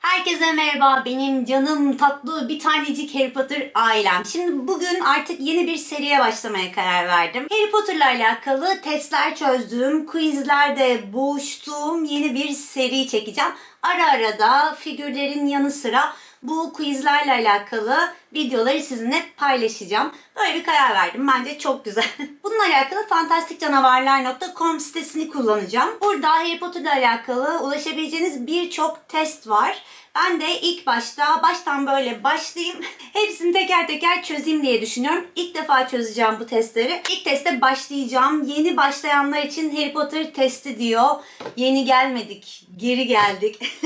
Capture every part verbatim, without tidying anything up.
Herkese merhaba, benim canım tatlı bir tanecik Harry Potter ailem. Şimdi bugün artık yeni bir seriye başlamaya karar verdim. Harry Potter'la alakalı testler çözdüğüm, quizlerde boğuştuğum yeni bir seri çekeceğim. Ara ara da figürlerin yanı sıra bu quizlerle alakalı videoları sizinle paylaşacağım. Böyle bir karar verdim. Bence çok güzel. Bununla alakalı fantastik canavarlar nokta com sitesini kullanacağım. Burada Harry Potter'la alakalı ulaşabileceğiniz birçok test var. Ben de ilk başta baştan böyle başlayayım. Hepsini teker teker çözeyim diye düşünüyorum. İlk defa çözeceğim bu testleri. İlk teste başlayacağım. Yeni başlayanlar için Harry Potter testi diyor. Yeni gelmedik, geri geldik.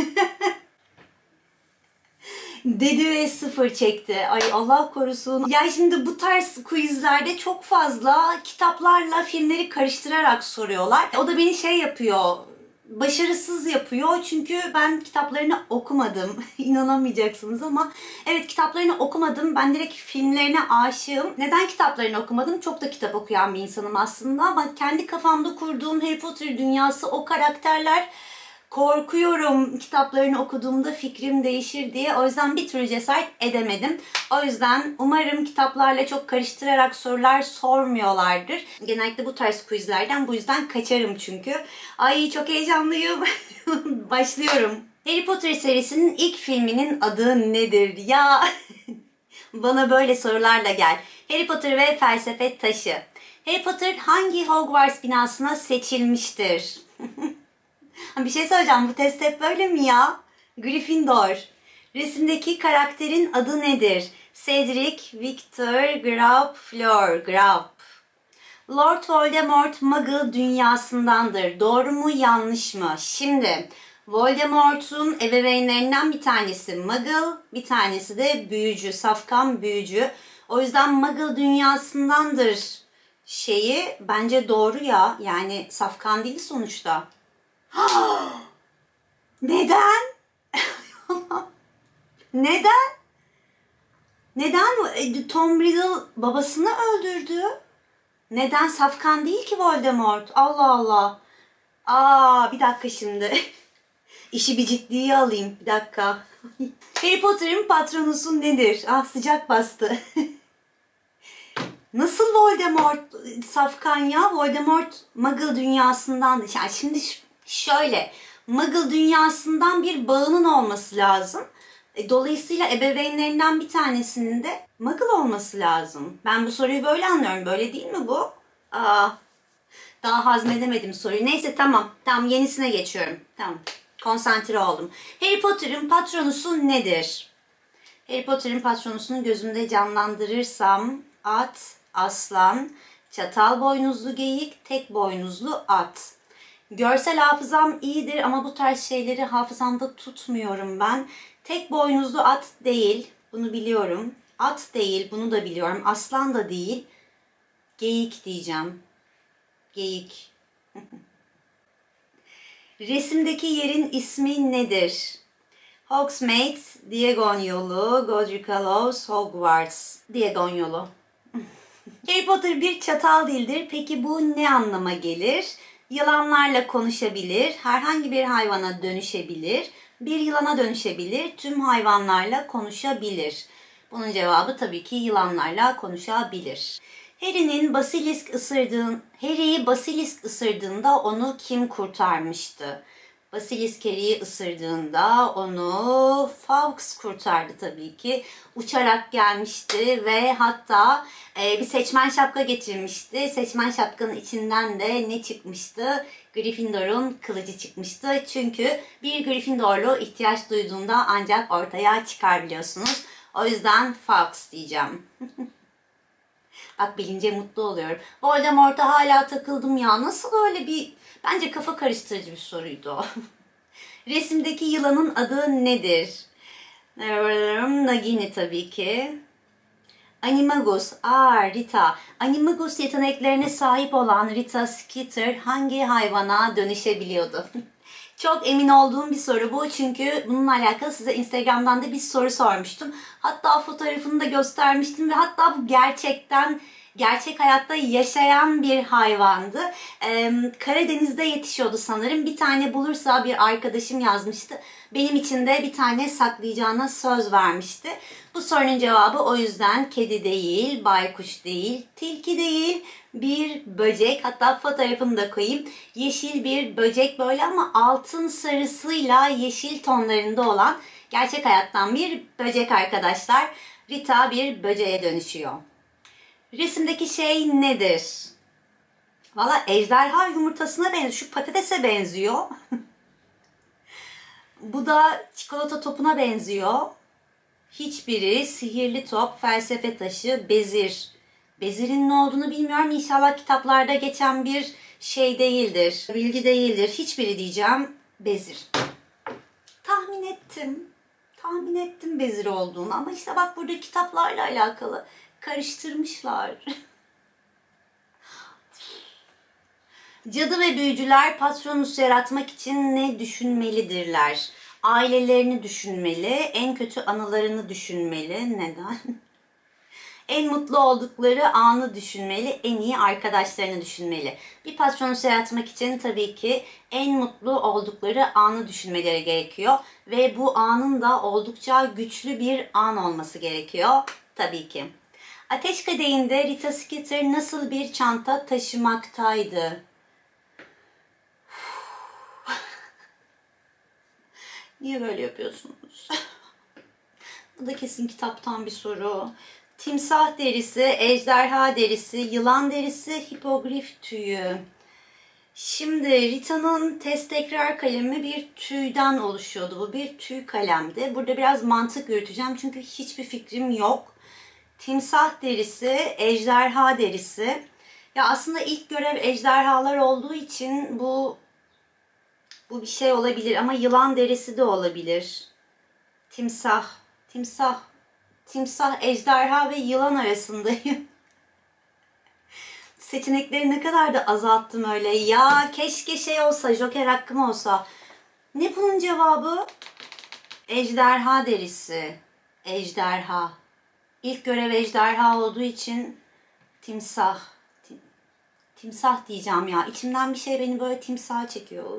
Dedi ve sıfır çekti. Ay Allah korusun. Ya şimdi bu tarz quizlerde çok fazla kitaplarla filmleri karıştırarak soruyorlar. O da beni şey yapıyor, başarısız yapıyor. Çünkü ben kitaplarını okumadım. İnanamayacaksınız ama evet, kitaplarını okumadım. Ben direkt filmlerine aşığım. Neden kitaplarını okumadım? Çok da kitap okuyan bir insanım aslında. Ama kendi kafamda kurduğum Harry Potter dünyası, o karakterler, korkuyorum kitaplarını okuduğumda fikrim değişir diye. O yüzden bir türlü cesaret edemedim. O yüzden umarım kitaplarla çok karıştırarak sorular sormuyorlardır. Genellikle bu tarz quizlerden bu yüzden kaçarım çünkü. Ay çok heyecanlıyım. Başlıyorum. Harry Potter serisinin ilk filminin adı nedir? Ya bana böyle sorularla gel. Harry Potter ve Felsefe Taşı. Harry Potter hangi Hogwarts binasına seçilmiştir? Bir şey söyleyeceğim. Bu test hep böyle mi ya? Gryffindor. Resimdeki karakterin adı nedir? Cedric, Victor, Graup, Fleur. Graup. Lord Voldemort Muggle dünyasındandır. Doğru mu, yanlış mı? Şimdi Voldemort'un ebeveynlerinden bir tanesi Muggle, bir tanesi de büyücü, safkan büyücü. O yüzden Muggle dünyasındandır şeyi bence doğru ya. Yani safkan değil sonuçta. Neden? Neden? Neden Tom Riddle babasını öldürdü? Neden safkan değil ki Voldemort? Allah Allah. Aa, bir dakika şimdi. İşi bir ciddiye alayım. Bir dakika. Harry Potter'ın patronusu nedir? Ah, sıcak bastı. Nasıl Voldemort safkan ya? Voldemort Muggle dünyasından. Yani şimdi şöyle, Muggle dünyasından bir bağının olması lazım. Dolayısıyla ebeveynlerinden bir tanesinin de Muggle olması lazım. Ben bu soruyu böyle anlıyorum. Böyle değil mi bu? Aa, daha hazmedemedim soruyu. Neyse tamam. Tamam, yenisine geçiyorum. Tamam. Konsantre oldum. Harry Potter'ın patronusu nedir? Harry Potter'ın patronusunu gözümde canlandırırsam at, aslan, çatal boynuzlu geyik, tek boynuzlu at. Görsel hafızam iyidir ama bu tarz şeyleri hafızamda tutmuyorum ben. Tek boynuzlu at değil, bunu biliyorum. At değil, bunu da biliyorum. Aslan da değil. Geyik diyeceğim. Geyik. Resimdeki yerin ismi nedir? Hogsmeade, Diagon yolu, Godric Hollows, Hogwarts. Diagon yolu. Harry Potter bir çatal dildir. Peki bu ne anlama gelir? Yılanlarla konuşabilir, herhangi bir hayvana dönüşebilir, bir yılana dönüşebilir, tüm hayvanlarla konuşabilir. Bunun cevabı tabii ki yılanlarla konuşabilir. Harry'nin basilisk ısırdığın, Harry'yi basilisk ısırdığında onu kim kurtarmıştı? Basilisk Harry'yi ısırdığında onu Fawkes kurtardı tabii ki. Uçarak gelmişti ve hatta e, bir seçmen şapka getirmişti. Seçmen şapkanın içinden de ne çıkmıştı? Gryffindor'un kılıcı çıkmıştı. Çünkü bir Gryffindorlu ihtiyaç duyduğunda ancak ortaya çıkar biliyorsunuz. O yüzden Fawkes diyeceğim. Bak, bilince mutlu oluyorum. Voldemort'a hala takıldım ya. Nasıl öyle bir... Bence kafa karıştırıcı bir soruydu o. Resimdeki yılanın adı nedir? Nagini tabii ki. Animagus. Aa, Rita. Animagus yeteneklerine sahip olan Rita Skeeter hangi hayvana dönüşebiliyordu? Çok emin olduğum bir soru bu. Çünkü bununla alakalı size Instagram'dan da bir soru sormuştum. Hatta fotoğrafını da göstermiştim ve hatta bu gerçekten Gerçek hayatta yaşayan bir hayvandı. Ee, Karadeniz'de yetişiyordu sanırım. Bir tane bulursa bir arkadaşım yazmıştı. Benim için de bir tane saklayacağına söz vermişti. Bu sorunun cevabı o yüzden kedi değil, baykuş değil, tilki değil, bir böcek. Hatta fotoğrafını da koyayım. Yeşil bir böcek böyle ama altın sarısıyla yeşil tonlarında olan gerçek hayattan bir böcek arkadaşlar. Rita bir böceğe dönüşüyor. Resimdeki şey nedir? Valla ejderha yumurtasına benziyor. Şu patatese benziyor. Bu da çikolata topuna benziyor. Hiçbiri sihirli top, felsefe taşı, bezir. Bezirin ne olduğunu bilmiyorum. İnşallah kitaplarda geçen bir şey değildir. Bilgi değildir. Hiçbiri diyeceğim. Bezir. Tahmin ettim. Tahmin ettim bezir olduğunu. Ama işte bak burada kitaplarla alakalı karıştırmışlar. Cadı ve büyücüler Patronus yaratmak için ne düşünmelidirler? Ailelerini düşünmeli, en kötü anılarını düşünmeli. Neden? En mutlu oldukları anı düşünmeli, en iyi arkadaşlarını düşünmeli. Bir Patronus yaratmak için tabii ki en mutlu oldukları anı düşünmeleri gerekiyor. Ve bu anın da oldukça güçlü bir an olması gerekiyor tabii ki. Ateş Kadehi'nde Rita Skeeter nasıl bir çanta taşımaktaydı? Niye böyle yapıyorsunuz? Bu da kesin kitaptan bir soru. Timsah derisi, ejderha derisi, yılan derisi, hipogrif tüyü. Şimdi Rita'nın test tekrar kalemi bir tüyden oluşuyordu. Bu bir tüy kalemdi. Burada biraz mantık yürüteceğim çünkü hiçbir fikrim yok. Timsah derisi, ejderha derisi. Ya aslında ilk görev ejderhalar olduğu için bu bu bir şey olabilir ama yılan derisi de olabilir. Timsah, timsah, timsah, ejderha ve yılan arasındayım. Seçenekleri ne kadar da azalttım öyle. Ya keşke şey olsa, Joker hakkım olsa. Ne bunun cevabı? Ejderha derisi. Ejderha. İlk görev ejderha olduğu için timsah. Tim, timsah diyeceğim ya. İçimden bir şey beni böyle timsaha çekiyor.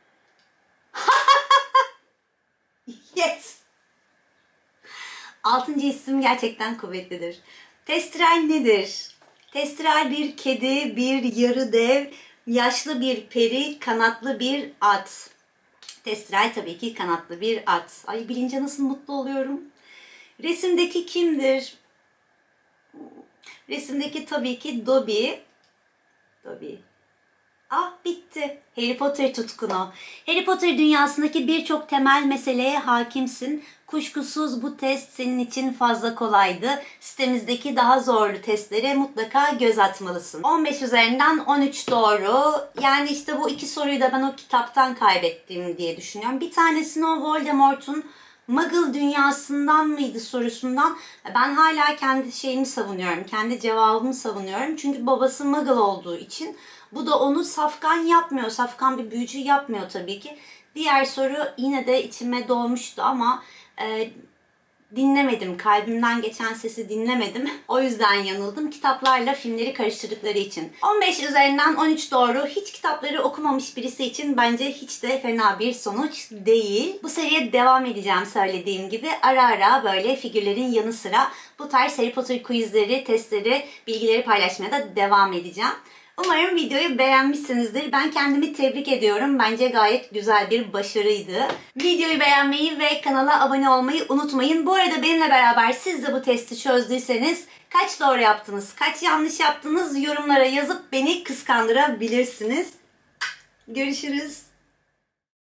Yes. Altıncı isim gerçekten kuvvetlidir. Testiral nedir? Testiral bir kedi, bir yarı dev, yaşlı bir peri, kanatlı bir at. Testiral tabii ki kanatlı bir at. Ay bilince nasıl mutlu oluyorum. Resimdeki kimdir? Resimdeki tabii ki Dobby. Dobby. Ah bitti. Harry Potter tutkunu. Harry Potter dünyasındaki birçok temel meseleye hakimsin. Kuşkusuz bu test senin için fazla kolaydı. Sitemizdeki daha zorlu testlere mutlaka göz atmalısın. on beş üzerinden on üç doğru. Yani işte bu iki soruyu da ben o kitaptan kaybettim diye düşünüyorum. Bir tanesini o Voldemort'un Muggle dünyasından mıydı sorusundan ben hala kendi şeyimi savunuyorum. Kendi cevabımı savunuyorum. Çünkü babası Muggle olduğu için bu da onu safkan yapmıyor. Safkan bir büyücü yapmıyor tabii ki. Diğer soru yine de içime doğmuştu ama e, dinlemedim. Kalbimden geçen sesi dinlemedim. O yüzden yanıldım. Kitaplarla filmleri karıştırdıkları için. on beş üzerinden on üç doğru. Hiç kitapları okumamış birisi için bence hiç de fena bir sonuç değil. Bu seriye devam edeceğim söylediğim gibi. Ara ara böyle figürlerin yanı sıra bu tarz Harry Potter quizleri, testleri, bilgileri paylaşmaya da devam edeceğim. Umarım videoyu beğenmişsinizdir. Ben kendimi tebrik ediyorum. Bence gayet güzel bir başarıydı. Videoyu beğenmeyi ve kanala abone olmayı unutmayın. Bu arada benimle beraber siz de bu testi çözdüyseniz kaç doğru yaptınız, kaç yanlış yaptınız yorumlara yazıp beni kıskandırabilirsiniz. Görüşürüz.